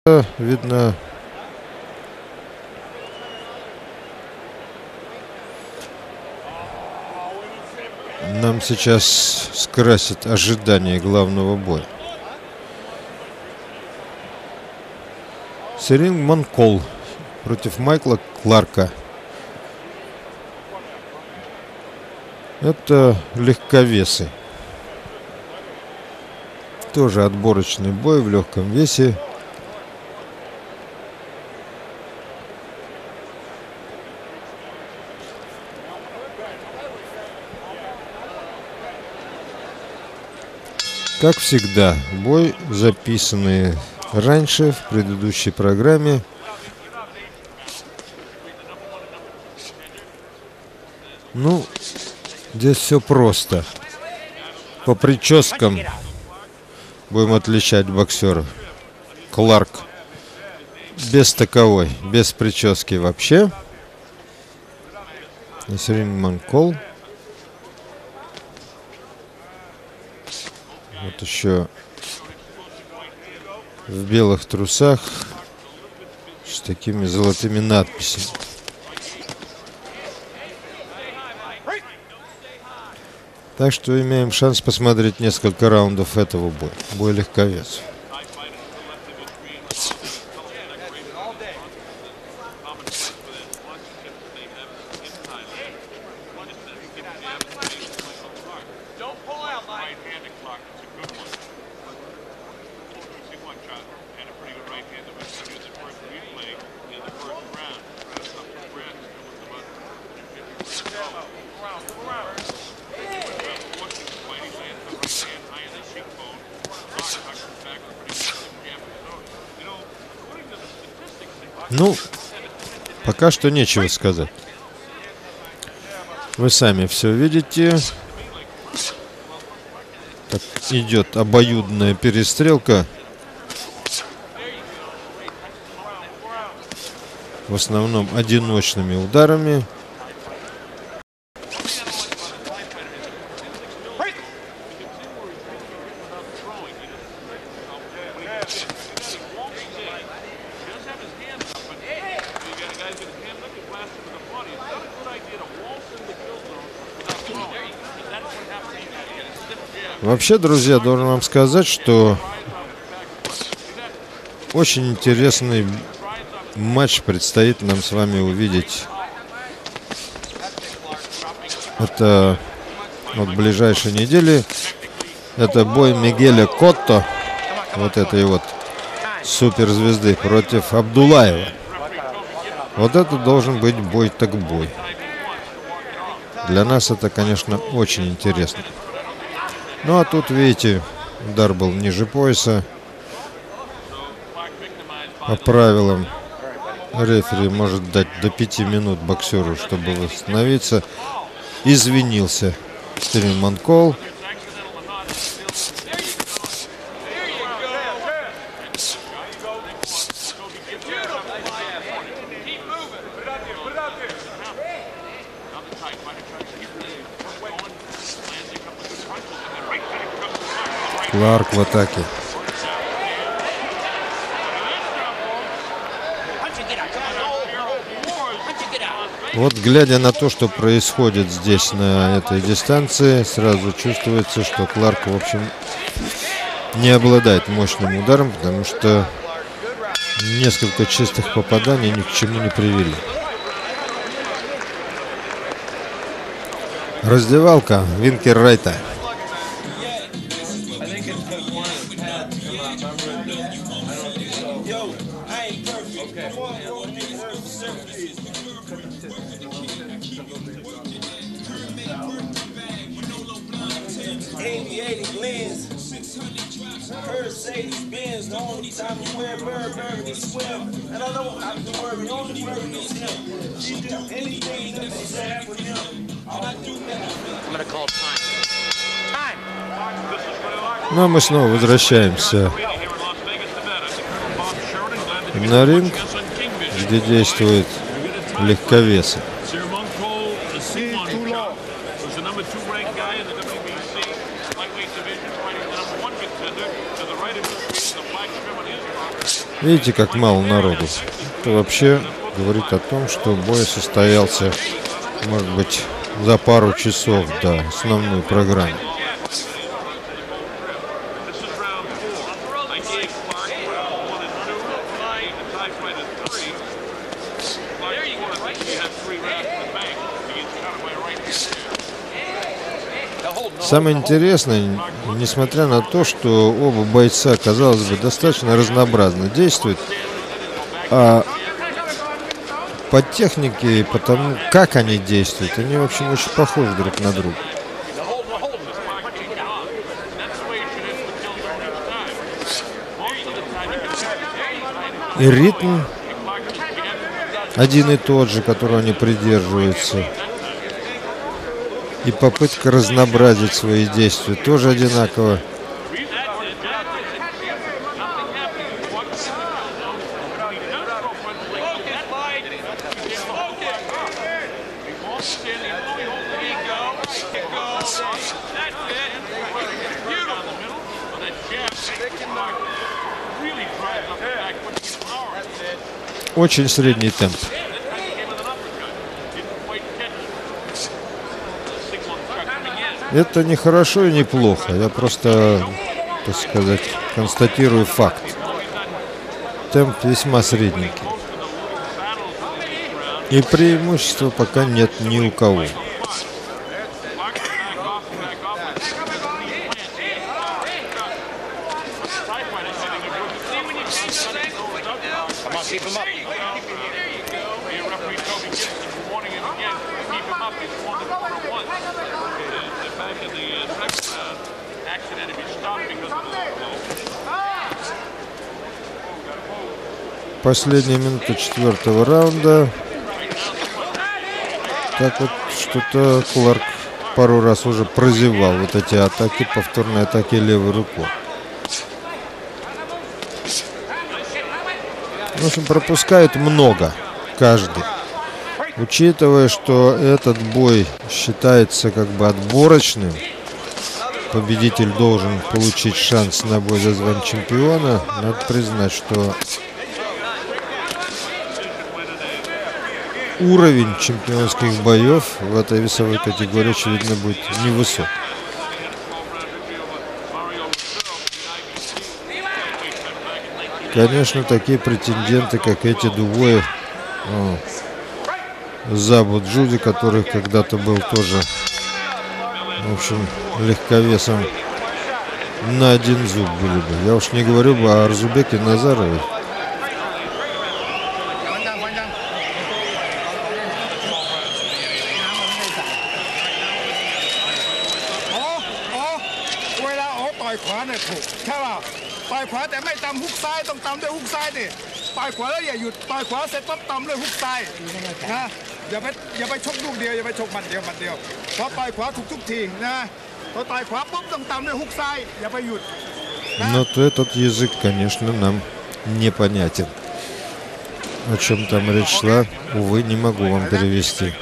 видно, нам сейчас скрасит ожидание главного боя. Сирин Манкол против Майкла Кларка. Это легковесы. Тоже отборочный бой в легком весе. Как всегда, бой, записанный раньше в предыдущей программе. Ну, здесь все просто. По прическам будем отличать боксеров. Кларк без таковой, без прически вообще. Сирин Манкол. Вот еще в белых трусах с такими золотыми надписями. Так что имеем шанс посмотреть несколько раундов этого боя. Бой легковесов. Ну, пока что нечего сказать. Вы сами все видите. Так идет обоюдная перестрелка. В основном одиночными ударами. Вообще, друзья, должен вам сказать, что очень интересный матч предстоит нам с вами увидеть. Это вот в ближайшей неделе. Это бой Мигеля Котто, вот этой вот суперзвезды, против Абдулаева. Вот это должен быть бой так бой. Для нас это, конечно, очень интересно. Ну а тут, видите, удар был ниже пояса. По правилам рефери может дать до 5 минут боксеру, чтобы восстановиться. Извинился Сирин Манкол. Кларк в атаке. Вот глядя на то, что происходит здесь на этой дистанции, сразу чувствуется, что Кларк, в общем, не обладает мощным ударом, потому что несколько чистых попаданий ни к чему не привели. Раздевалка Винкер Райта. Ну а мы снова возвращаемся на ринг, где действуют легковесы. Видите, как мало народу. Это вообще говорит о том, что бой состоялся, может быть, за пару часов до основной программы. Самое интересное, несмотря на то, что оба бойца, казалось бы, достаточно разнообразно действуют, а по технике и по тому, как они действуют, они, в общем, очень похожи друг на друга. И ритм один и тот же, которого они придерживаются. И попытка разнообразить свои действия тоже одинаково. Очень средний темп. Это не хорошо и не плохо. Я просто, так сказать, констатирую факт. Темп весьма средненький. И преимущества пока нет ни у кого. Последняя минута 4-го раунда. Так вот, что-то Кларк пару раз уже прозевал вот эти атаки, повторные атаки левой рукой. В общем, пропускает много каждый. Учитывая, что этот бой считается как бы отборочным, победитель должен получить шанс на бой за звание чемпиона, надо признать, что уровень чемпионских боев в этой весовой категории, очевидно, будет невысок. Конечно, такие претенденты, как эти двое, Забу Джуди, который когда-то был тоже, в общем, легковесом на один зуб были бы. Я уж не говорю бы о Арзубеке Назарове. Но то этот язык, конечно, нам непонятен. О чем там речь шла, увы, не могу вам перевести.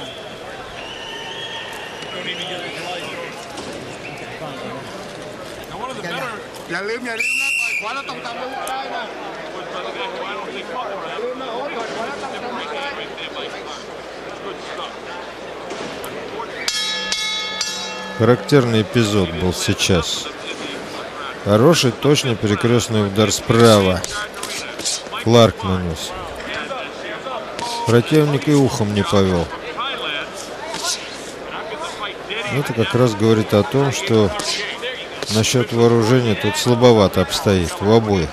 Характерный эпизод был сейчас. Хороший, точный перекрестный удар справа. Кларк нанес. Противник и ухом не повел. Это как раз говорит о том, что насчет вооружения тут слабовато обстоит у обоих.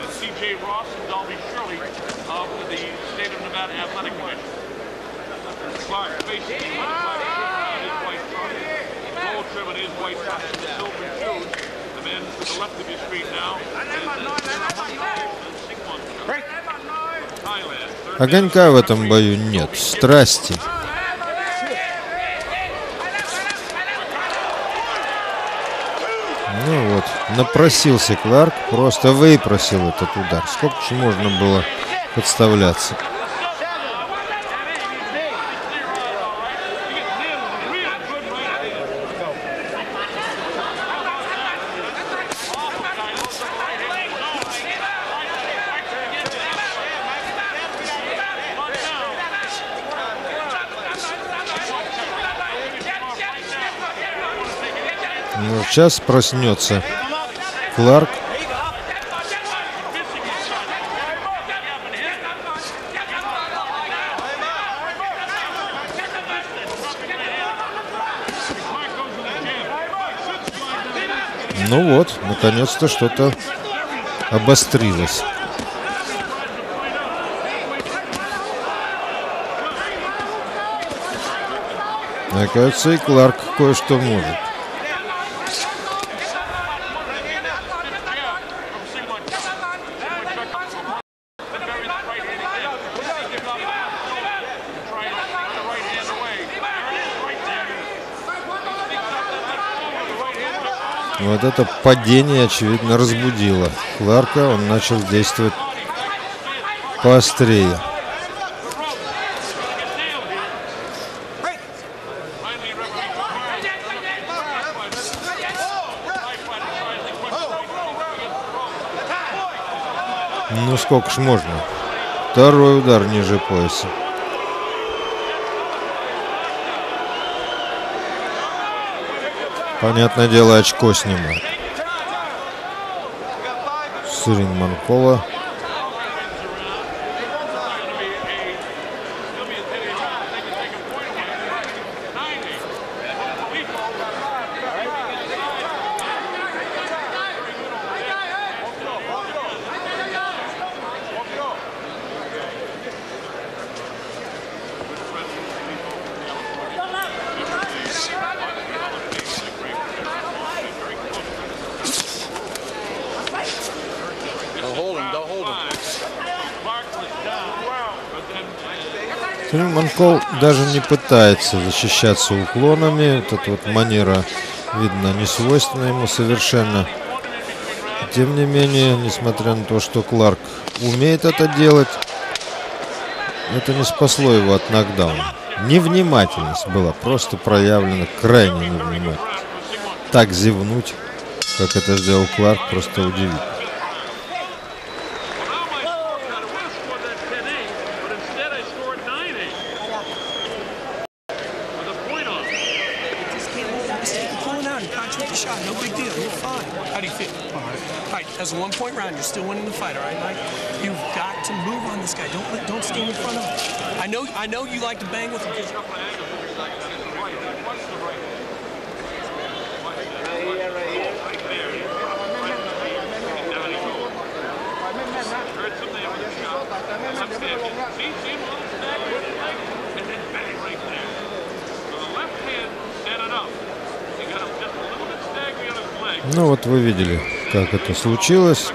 Огонька в этом бою нет, страсти. Ну вот, напросился Кларк, просто выпросил этот удар. Сколько же можно было подставляться? Ну, сейчас проснется Кларк. Ну вот, наконец-то что-то обострилось. Оказывается, и Кларк кое-что может. Вот это падение, очевидно, разбудило Кларка. Он начал действовать поострее. Ну сколько ж можно? Второй удар ниже пояса. Понятное дело, очко снимает с ринг-Манкола. Манкол даже не пытается защищаться уклонами. Вот эта вот манера, видно, не свойственна ему совершенно. Тем не менее, несмотря на то, что Кларк умеет это делать, это не спасло его от нокдауна. Невнимательность была просто проявлена, крайне невнимательность. Так зевнуть, как это сделал Кларк, просто удивительно. That's a 1-point round. You're still winning the fight, all right, Mike? You've got to move on this guy. Don't stand in front of him. I know you like to bang with him. Ну вот вы видели, как это случилось.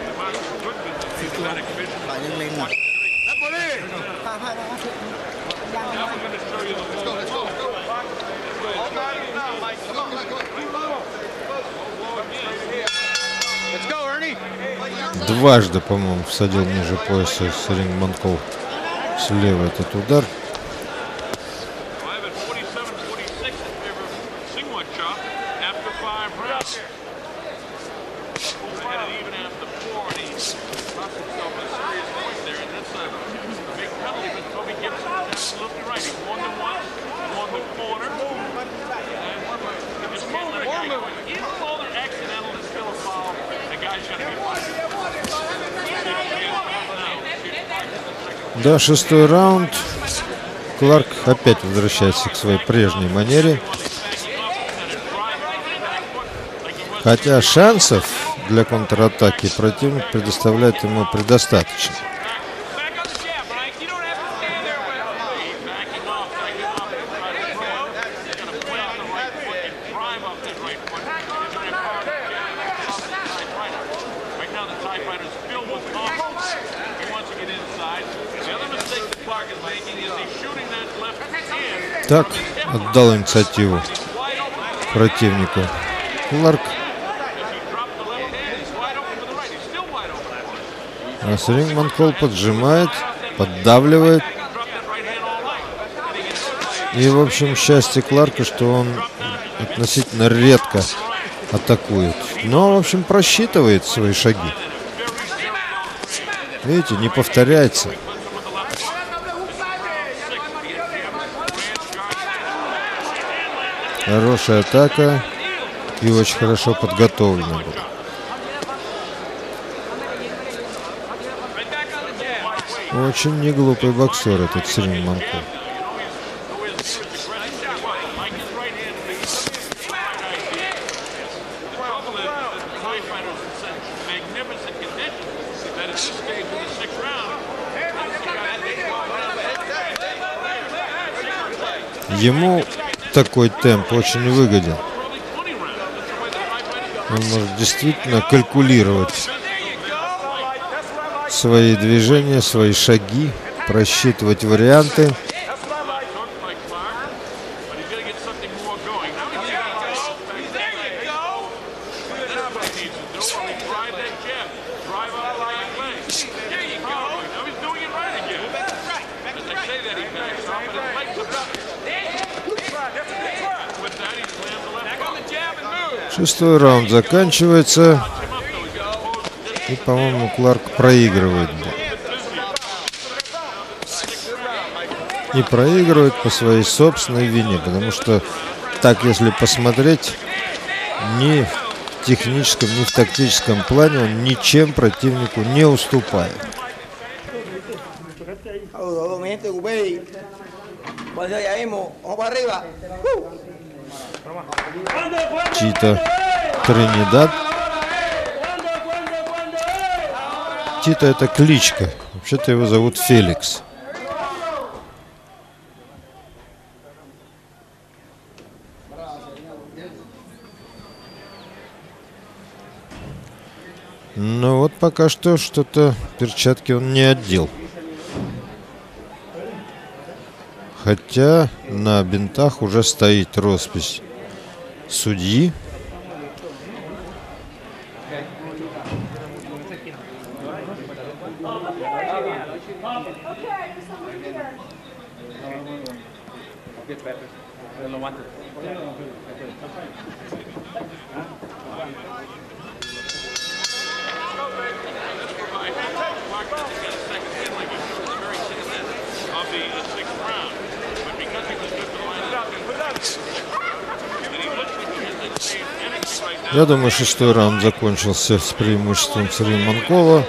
Дважды, по-моему, всадил ниже пояса с ринг-Манкол слева этот удар. Да, 6-й раунд. Кларк опять возвращается к своей прежней манере. Хотя шансов для контратаки противник предоставляет ему предостаточно. Так, отдал инициативу противнику Кларк. А ринг-Манкол поджимает, поддавливает. И, в общем, счастье Кларка, что он относительно редко атакует. Но, в общем, просчитывает свои шаги. Видите, не повторяется. Хорошая атака. и очень хорошо подготовленный был. Очень неглупый боксер этот Срим Манков. Ему такой темп очень выгоден. Он может действительно калькулировать свои движения, свои шаги, просчитывать варианты. Шестой раунд заканчивается. И, по-моему, Кларк проигрывает. И проигрывает по своей собственной вине. Потому что так, если посмотреть, ни в техническом, ни в тактическом плане он ничем противнику не уступает. Тито Тринидад. Тито — это кличка. Вообще-то его зовут Феликс. Но вот пока что что-то перчатки он не одел. Хотя на бинтах уже стоит роспись судьи. Я думаю, шестой раунд закончился с преимуществом Срим Манкова.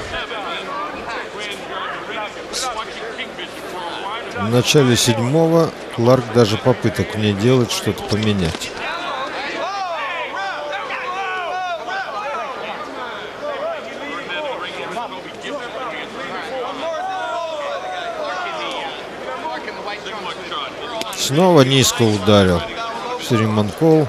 В начале седьмого Кларк даже попыток не делает что-то поменять. Снова низко ударил Срим Манков.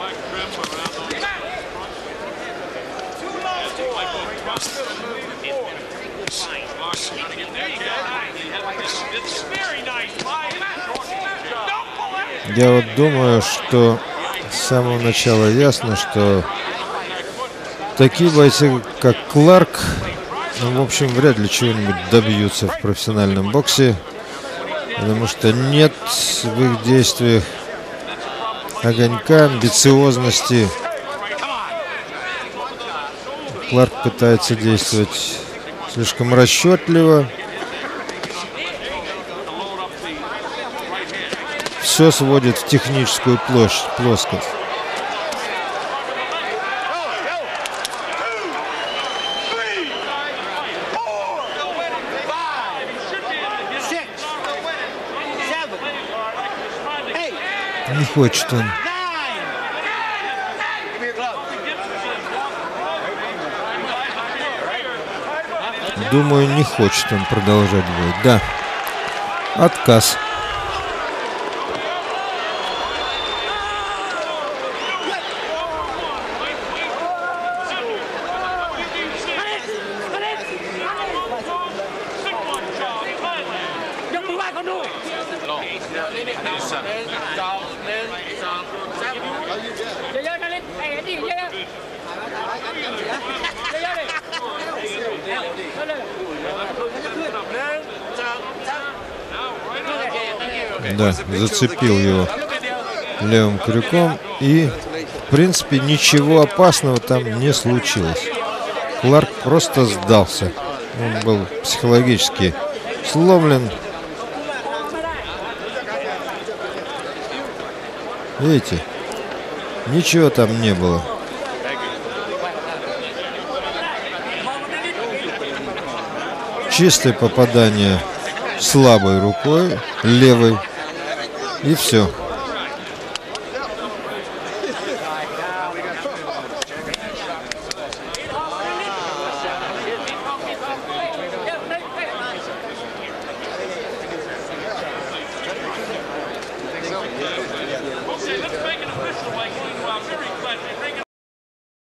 Я вот думаю, что с самого начала ясно, что такие бойцы, как Кларк, ну, в общем, вряд ли чего-нибудь добьются в профессиональном боксе, потому что нет в их действиях огонька, амбициозности. Кларк пытается действовать слишком расчетливо. Все сводит в техническую плоскость. Не хочет он. Думаю, не хочет он продолжать бой. Да. Отказ. Да, зацепил его левым крюком. И, в принципе, ничего опасного там не случилось. Кларк просто сдался. Он был психологически сломлен. Видите, Ничего там не было. Чистое попадание слабой рукой, левой. И все.